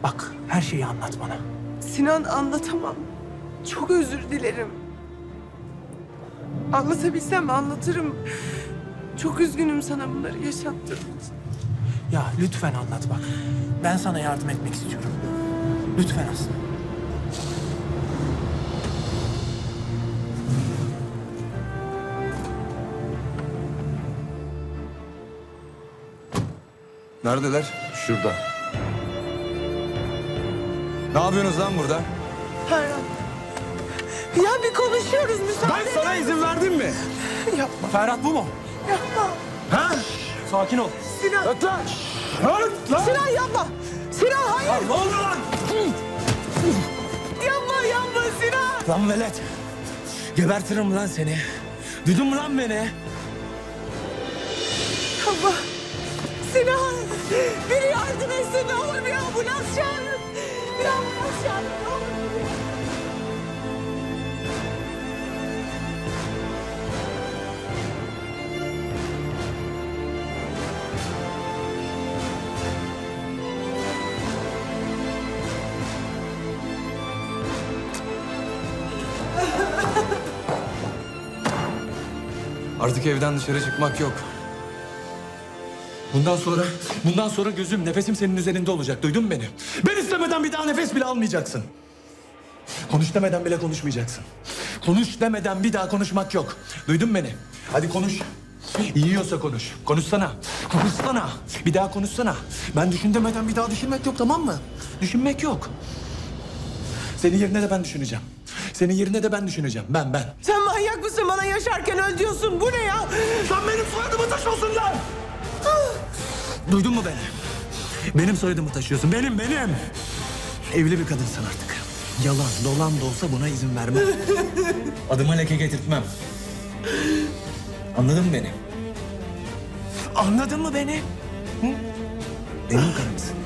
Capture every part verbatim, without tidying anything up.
Bak, her şeyi anlat bana. Sinan, anlatamam. Çok özür dilerim. Anlatabilsem anlatırım. Çok üzgünüm sana bunları yaşattığım için. Ya lütfen anlat bak. Ben sana yardım etmek istiyorum. Lütfen Aslı. Neredeler? Şurada. Ne yapıyorsunuz lan burada? Ferhat. Ya bir konuşuyoruz, müsaade Ben sana izin verdim mi? Yapma, Ferhat bu mu? yapma. Ha? Sakin ol. Sinan. Öt lan! Öt lan! Sinan yapma. Sinan hayır. Lan ne oluyor lan? Yapma, yapma Sinan. Lan velet! Gebertirim lan seni. Duydun mu lan beni? Yapma. Sinan. Biri yardım etsin, ne olur bir ambulans çağırın. Bir ambulans çağırın, ne olur. Artık evden dışarı çıkmak yok. Bundan sonra, bundan sonra gözüm, nefesim senin üzerinde olacak. Duydun mu beni? Ben istemeden bir daha nefes bile almayacaksın. Konuş demeden bile konuşmayacaksın. Konuş demeden bir daha konuşmak yok. Duydun mu beni? Hadi konuş. Yiyorsa konuş. Konuşsana. Konuşsana. Bir daha konuşsana. Ben düşün demeden bir daha düşünmek yok, tamam mı? Düşünmek yok. Senin yerine de ben düşüneceğim. Senin yerine de ben düşüneceğim. Ben, ben. Sen manyak mısın? Bana yaşarken öl diyorsun. Bu ne ya? Sen benim soyadımı taşıyorsun lan! Duydun mu beni? Benim soyadımı taşıyorsun. Benim, benim. Evli bir kadınsın artık. Yalan, dolan da olsa buna izin vermem. Adıma leke getirtmem. Anladın mı beni? Anladın mı beni? Hı? Benim karımsın.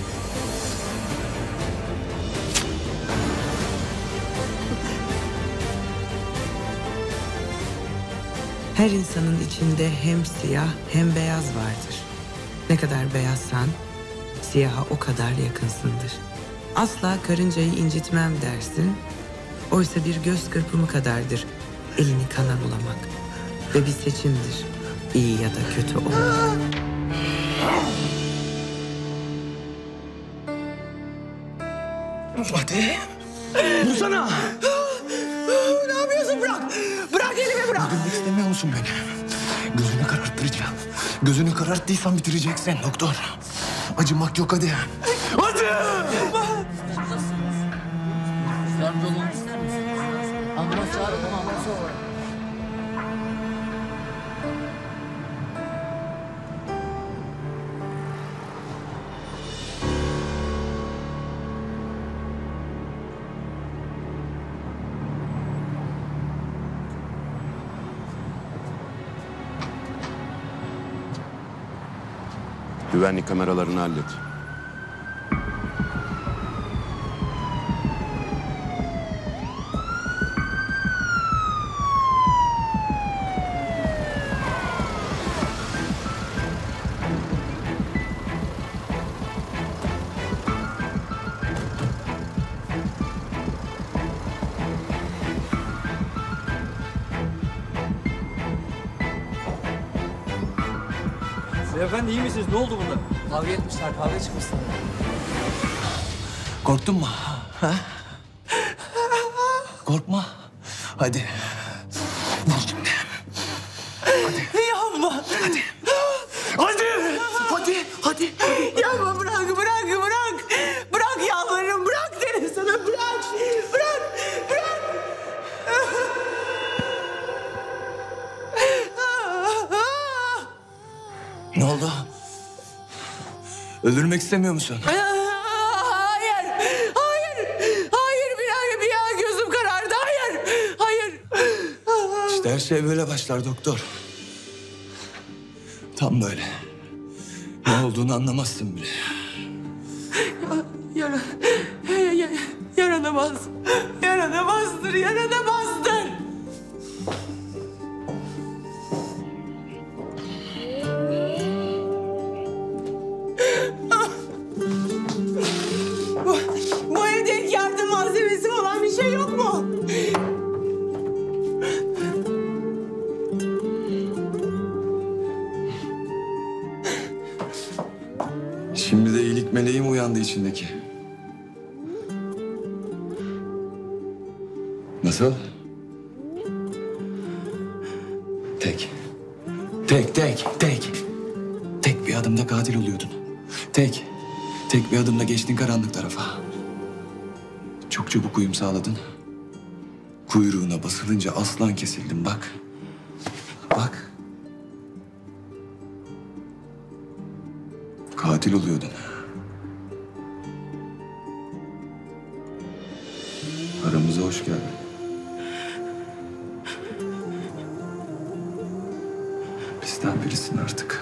Her insanın içinde hem siyah hem beyaz vardır. Ne kadar beyazsan siyaha o kadar yakınsındır. Asla karıncayı incitmem dersin. Oysa bir göz kırpımı kadardır elini kana bulamak. Ve bir seçimdir iyi ya da kötü olmak. Hadi. Vursana. Ne yapıyorsun? Bırak. Bırak elimi, bırak. Öldürmek istemiyor musun beni? Gözünü kararttıracağım. Gözünü kararttıysan bitireceksin doktor. Acımak yok, hadi. Hadi! Yardımcı olmak ister misin? Ambulans çağıralım, ambulans olur. Güvenlik kameralarını hallet. Beyefendi iyi misiniz? Ne oldu bunda? Kavga etmişler, kavga çıkmışlar. Korktun mu? Ha? Korkma. Hadi. Vur şimdi. Hadi. Yapma. Hadi. Hadi. Hadi. Hadi. Yapma, bırak, bırak, bırak. Bırak yalvarırım, bırak derim sana, bırak. Bırak, bırak. Ne oldu? Öldürmek istemiyor musun? Hayır, hayır, hayır. Bir an, bir an gözüm karardı, hayır, hayır. İşte her şey böyle başlar doktor. Tam böyle. Ne olduğunu anlamazsın bile. Yara, ya, yaranamaz, yaranamazdır, yaranamazdır. mı uyandı içindeki? Nasıl? Tek. Tek, tek, tek. Tek bir adımda katil oluyordun. Tek. Tek bir adımda geçtin karanlık tarafa. Çok çabuk uyum sağladın. Kuyruğuna basılınca aslan kesildin bak. Bak. Katil oluyordun. Aramıza hoş geldin. Bizden birisin artık.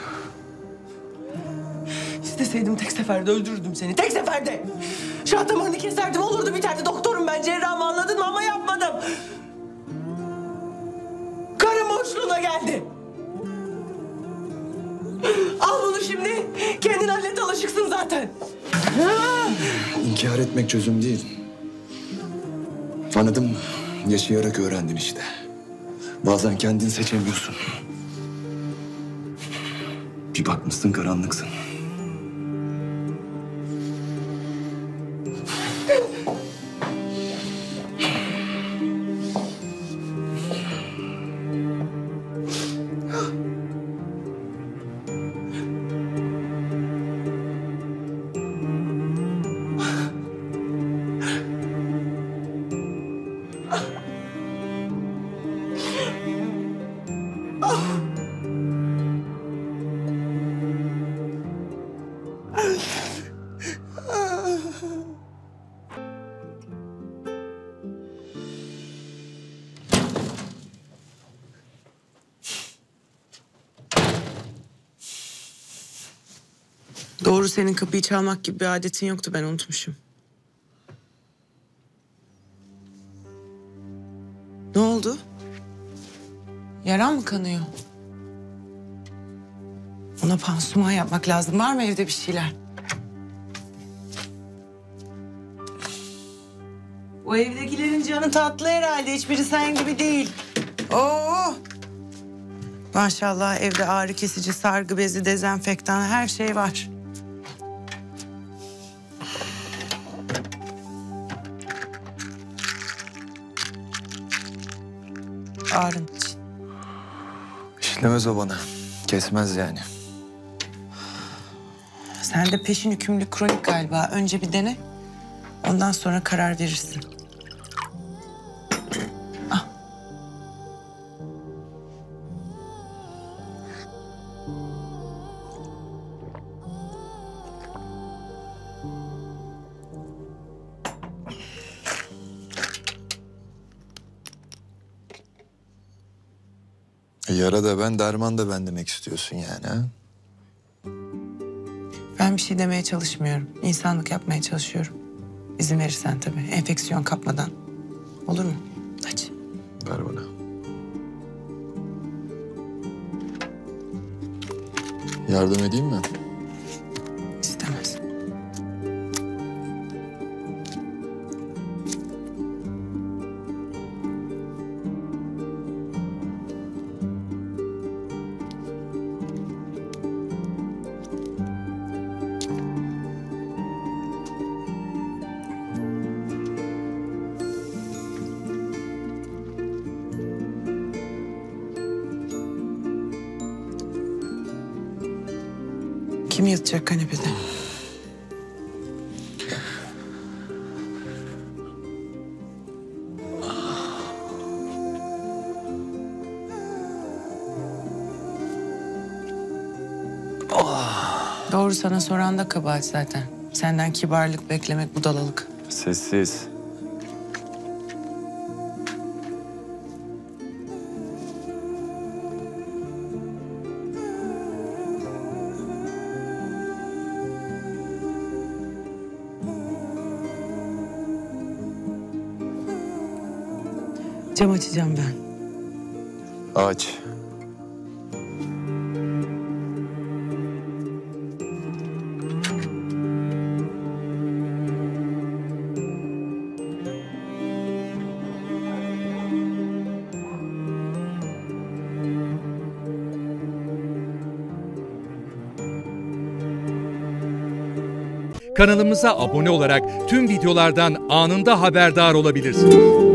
İsteseydim tek seferde öldürürdüm seni. Tek seferde. Şah damarını keserdim, olurdu biterdi. Doktorum ben, cerrahım, anladın mı? Ama yapmadım. Karım boşluğuna geldi. Al bunu şimdi. Kendin hallet, alışıksın zaten. İnkar etmek çözüm değil. Anladın mı? Yaşayarak öğrendin işte. Bazen kendin seçemiyorsun. Bir bakmışsın karanlıksın. Doğru, senin kapıyı çalmak gibi bir adetin yoktu, ben unutmuşum. Ne oldu? Yaran mı kanıyor? Ona pansuman yapmak lazım. Var mı evde bir şeyler? O evdekilerin canı tatlı herhalde. Hiçbiri sen gibi değil. Oo! Maşallah evde ağrı kesici, sargı bezi, dezenfektan her şey var. Ağrın için. İşlemez o bana. Kesmez yani. Sen de peşin hükümlü kronik galiba. Önce bir dene. Ondan sonra karar verirsin. Ah. Yara da ben, derman da ben demek istiyorsun yani ha? Ben bir şey demeye çalışmıyorum. İnsanlık yapmaya çalışıyorum. İzin verirsen tabii. Enfeksiyon kapmadan. Olur mu? Aç. Ver bana. Yardım edeyim mi? İstemez. Kim yatacak kanepede? Doğru, sana soran da kabahat zaten. Senden kibarlık beklemek budalalık. Sessiz. Cam açacağım ben. Aç. Kanalımıza abone olarak tüm videolardan anında haberdar olabilirsiniz.